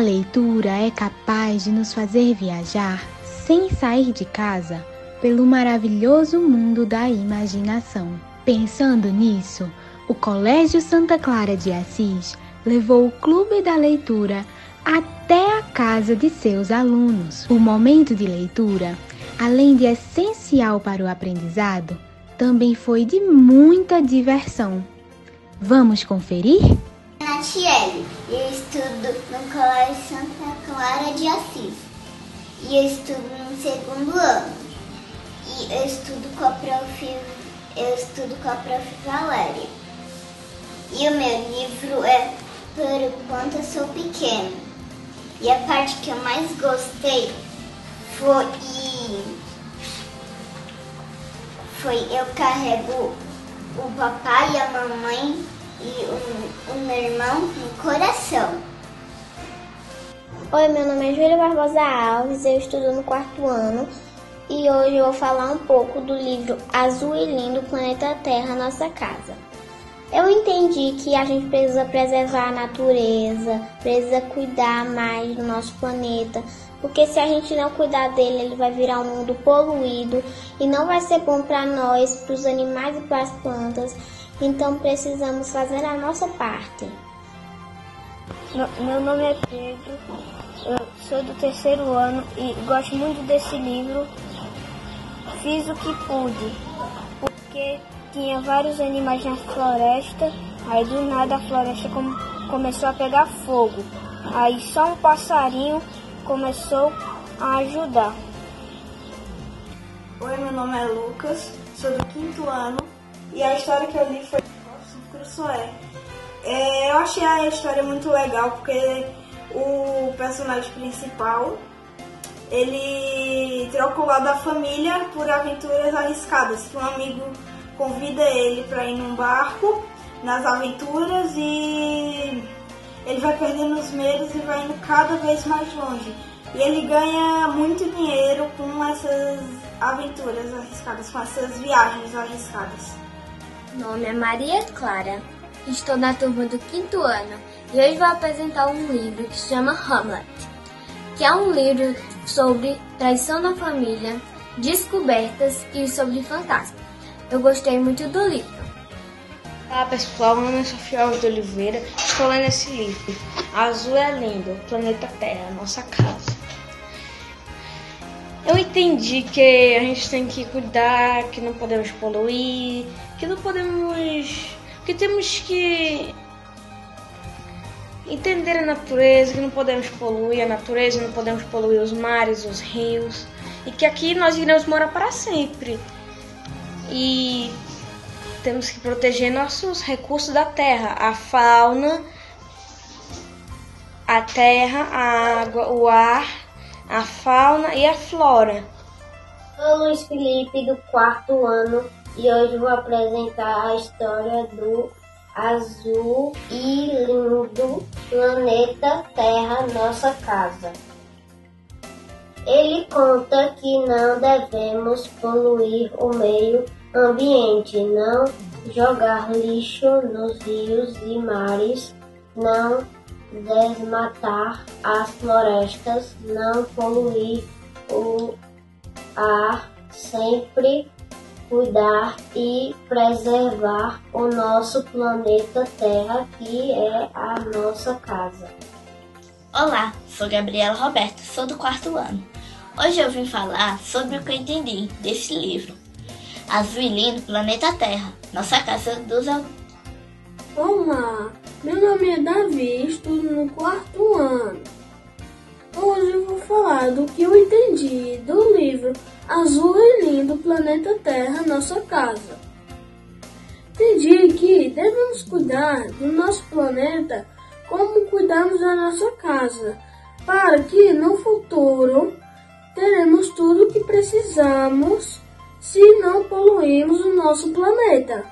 leitura é capaz de nos fazer viajar sem sair de casa pelo maravilhoso mundo da imaginação. Pensando nisso, o Colégio Santa Clara de Assis levou o Clube da Leitura até a casa de seus alunos. O momento de leitura, além de essencial para o aprendizado, também foi de muita diversão. Vamos conferir? Natiele, eu estudo no Colégio Santa Clara de Assis e eu estudo no 2º ano e eu estudo com a prof. Valéria. E o meu livro é Por Enquanto Eu Sou Pequeno. E a parte que eu mais gostei foi eu carrego o papai e a mamãe e o meu irmão no coração. Oi, meu nome é Júlia Barbosa Alves, eu estudo no 4º ano e hoje eu vou falar um pouco do livro Azul e Lindo, Planeta Terra, Nossa Casa. Eu entendi que a gente precisa preservar a natureza, precisa cuidar mais do nosso planeta, porque se a gente não cuidar dele, ele vai virar um mundo poluído e não vai ser bom para nós, para os animais e para as plantas. Então precisamos fazer a nossa parte. Meu nome é Pedro, eu sou do 3º ano e gosto muito desse livro. Fiz o que pude, porque tinha vários animais na floresta, aí do nada a floresta começou a pegar fogo. Aí só um passarinho começou a ajudar. Oi, meu nome é Lucas, sou do 5º ano e a história que eu li foi Robinson Crusoe. Eu achei a história muito legal porque o personagem principal, ele trocou o lado da família por aventuras arriscadas. Um amigo convida ele para ir num barco nas aventuras e ele vai perdendo os medos e vai indo cada vez mais longe. E ele ganha muito dinheiro com essas aventuras arriscadas, com essas viagens arriscadas. Meu nome é Maria Clara, estou na turma do 5º ano e hoje vou apresentar um livro que se chama Hamlet, que é um livro sobre traição na família, descobertas e sobre fantasma. Eu gostei muito do livro. Olá pessoal, meu nome é Sofia Alves de Oliveira, estou lendo esse livro, Azul é Lindo, Planeta Terra, Nossa Casa. Eu entendi que a gente tem que cuidar, que não podemos poluir, que temos que entender a natureza, que não podemos poluir a natureza, não podemos poluir os mares, os rios, e que aqui nós iremos morar para sempre. E temos que proteger nossos recursos da terra, a fauna, a terra, a água, o ar, a fauna e a flora. Sou Luiz Felipe, do 4º ano, e hoje vou apresentar a história do Azul e Lindo, Planeta Terra, Nossa Casa. Ele conta que não devemos poluir o meio ambiente, não jogar lixo nos rios e mares, não desmatar as florestas, não poluir o ar, sempre cuidar e preservar o nosso planeta Terra, que é a nossa casa. Olá, sou Gabriela Roberta, sou do 4º ano. Hoje eu vim falar sobre o que eu entendi desse livro. Azul e Lindo, Planeta Terra, Nossa Casa dos Adultos. Olá, meu nome é Davi, estudo no 4º ano. Hoje eu vou falar do que eu entendi do livro Azul e Lindo, Planeta Terra, Nossa Casa. Entendi que devemos cuidar do nosso planeta como cuidamos da nossa casa, para que no futuro teremos tudo o que precisamos se não poluirmos o nosso planeta.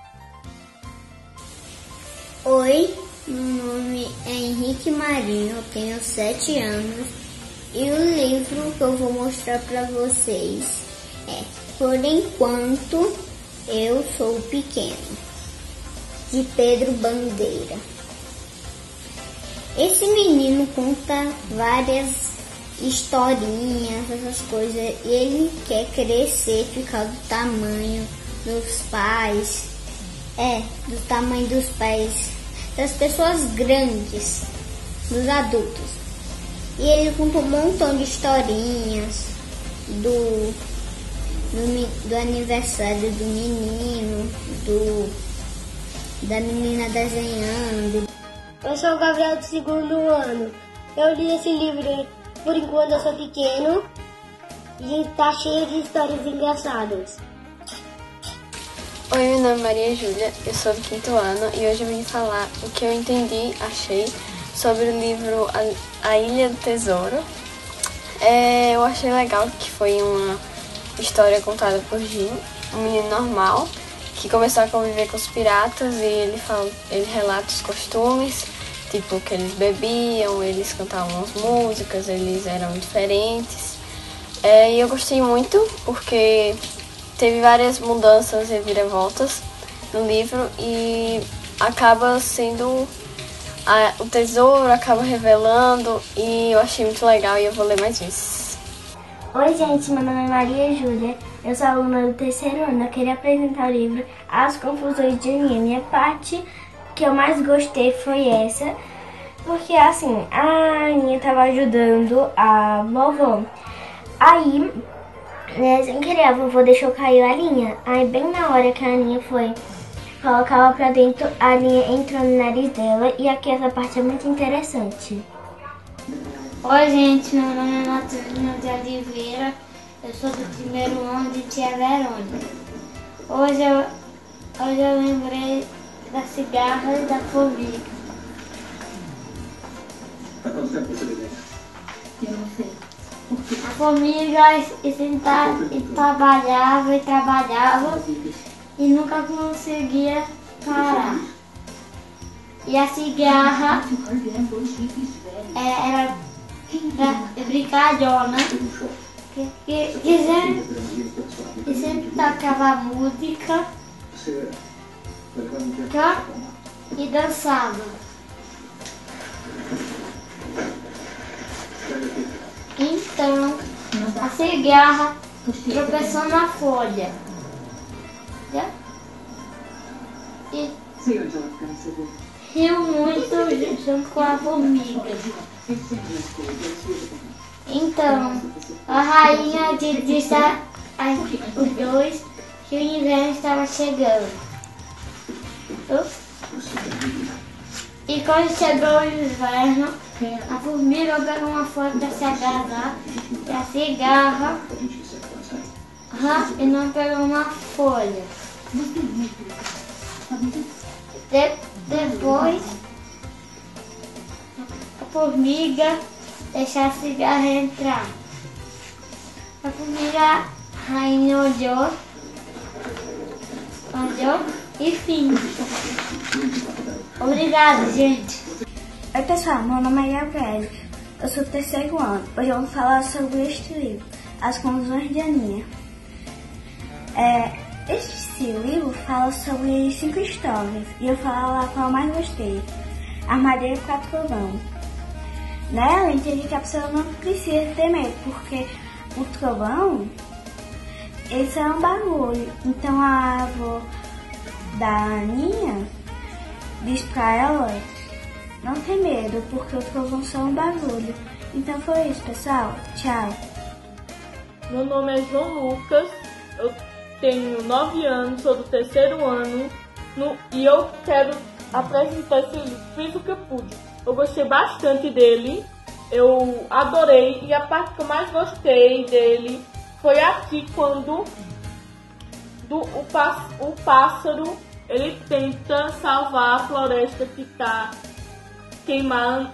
Oi, meu nome é Henrique Marinho, eu tenho 7 anos e o livro que eu vou mostrar para vocês é Por Enquanto Eu Sou Pequeno, de Pedro Bandeira. Esse menino conta várias historinhas, essas coisas. E ele quer crescer, ficar do tamanho dos pais. Do tamanho dos pais, das pessoas grandes, dos adultos. E ele conta um montão de historinhas do aniversário do menino, da menina desenhando. Eu sou o Gabriel do 2º ano. Eu li esse livro por enquanto eu sou pequeno e tá cheio de histórias engraçadas. Oi, meu nome é Maria Júlia, eu sou do 5º ano e hoje eu vim falar o que eu entendi, achei, sobre o livro A Ilha do Tesouro. Eu achei legal que foi uma história contada por Jim, um menino normal, que começou a conviver com os piratas e ele relata os costumes, tipo que eles bebiam, eles cantavam as músicas, eles eram diferentes. E eu gostei muito porque teve várias mudanças e reviravoltas no livro e acaba sendo o tesouro, acaba revelando e eu achei muito legal e eu vou ler mais vezes. Oi gente, meu nome é Maria Júlia, eu sou aluna do 3º ano, eu queria apresentar o livro As Confusões de Aninha. Minha parte que eu mais gostei foi essa, porque assim, a Aninha estava ajudando a vovó, aí sem querer, a vovó deixou cair a linha. Aí bem na hora que a Aninha foi colocar ela pra dentro, a linha entrou no nariz dela. E aqui essa parte é muito interessante. Oi gente, meu nome é Matheus de Oliveira. Eu sou do 1º ano de Tia Verônica. Hoje eu lembrei da cigarra e da formiga. Há quanto tempo você lembra? Eu não sei. A formiga trabalhava e nunca conseguia parar. E a cigarra era brincalhona, que sempre tocava música e dançava. Então, a cigarra tropeçou na folha. E riu muito junto com a formiga. Então, a rainha disse os dois que o inverno estava chegando. E quando chegou o inverno, a formiga pegou uma folha para se agarrar e a cigarra e não pegou uma folha. Depois, a formiga deixou a cigarra entrar. A formiga rainha olhou e fim. Obrigada, gente. Oi pessoal, meu nome é Gabriel, eu sou do 3º ano. Hoje eu vou falar sobre este livro, As Confusões de Aninha. Este livro fala sobre 5 histórias e eu vou falar qual eu mais gostei. Armadilha do 4 trovão. Nela eu entendi que a pessoa não precisa ter medo, porque o trovão, eles são um barulho. Então a avó da Aninha diz pra ela não ter medo, porque o trovão só é um barulho. Então foi isso, pessoal. Tchau. Meu nome é João Lucas, eu tenho 9 anos, sou do 3º ano e eu quero apresentar esse livro. Fiz o que eu pude. Eu gostei bastante dele, eu adorei e a parte que eu mais gostei dele foi aqui quando o pássaro ele tenta salvar a floresta que está queimando,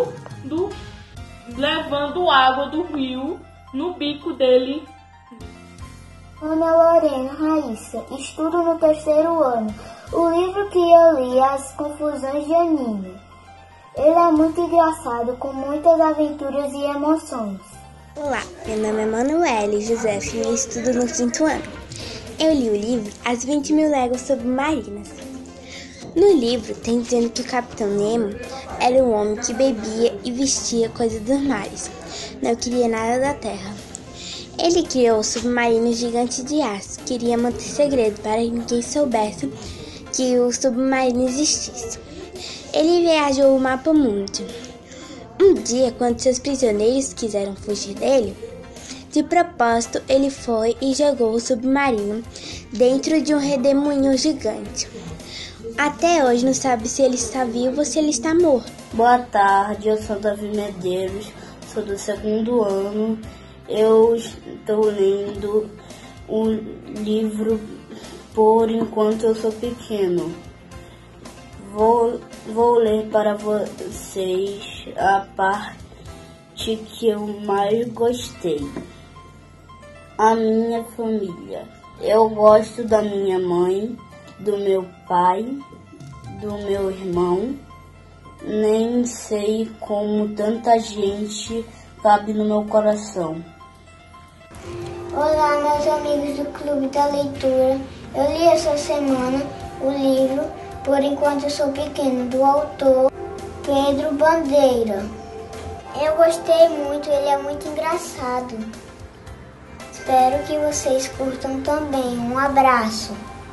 levando água do rio no bico dele. Ana Lorena Raíssa, estudo no 3º ano. O livro que eu li é As Confusões de Aninha. Ele é muito engraçado, com muitas aventuras e emoções. Olá, meu nome é Manuele José e eu estudo no 5º ano. Eu li o livro As 20.000 Léguas Submarinas. No livro tem dizendo que o Capitão Nemo era um homem que bebia e vestia coisas dos mares. Não queria nada da terra. Ele criou o submarino gigante de aço. Queria manter segredo para que ninguém soubesse que o submarino existisse. Ele viajou o mapa mundo. Um dia, quando seus prisioneiros quiseram fugir dele, de propósito, ele foi e jogou o submarino dentro de um redemoinho gigante. Até hoje não sabe se ele está vivo ou se ele está morto. Boa tarde, eu sou Davi Medeiros, sou do 2º ano. Eu estou lendo um livro Por Enquanto Eu Sou Pequeno. Vou ler para vocês a parte que eu mais gostei. A minha família. Eu gosto da minha mãe, do meu pai, do meu irmão. Nem sei como tanta gente cabe no meu coração. Olá, meus amigos do Clube da Leitura. Eu li essa semana o livro Por Enquanto Eu Sou Pequeno, do autor Pedro Bandeira. Eu gostei muito, ele é muito engraçado. Espero que vocês curtam também. Um abraço.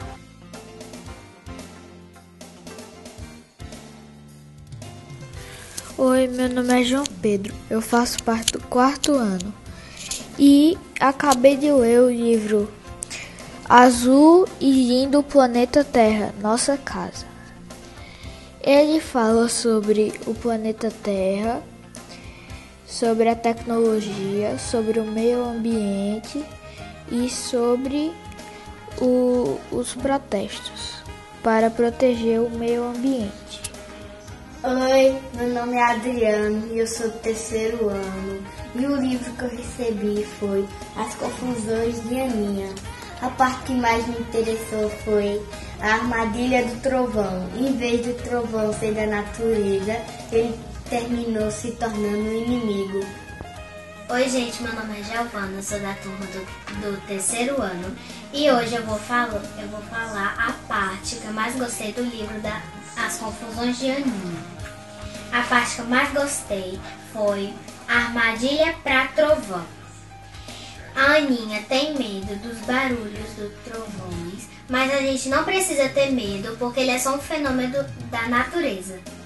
Oi, meu nome é João Pedro, eu faço parte do 4º ano e acabei de ler o livro Azul e Lindo Planeta Terra, Nossa Casa. Ele fala sobre o planeta Terra, sobre a tecnologia, sobre o meio ambiente e sobre os protestos para proteger o meio ambiente. Oi, meu nome é Adriano e eu sou do 3º ano. E o livro que eu recebi foi As Confusões de Aninha. A parte que mais me interessou foi a armadilha do trovão. Em vez do trovão ser da natureza, ele terminou se tornando um inimigo. Oi gente, meu nome é Giovana, sou da turma do 3º ano. E hoje eu vou falar a parte que eu mais gostei do livro As Confusões de Aninha. A parte que eu mais gostei foi a armadilha para trovão. A Aninha tem medo dos barulhos dos trovões, mas a gente não precisa ter medo porque ele é só um fenômeno da natureza.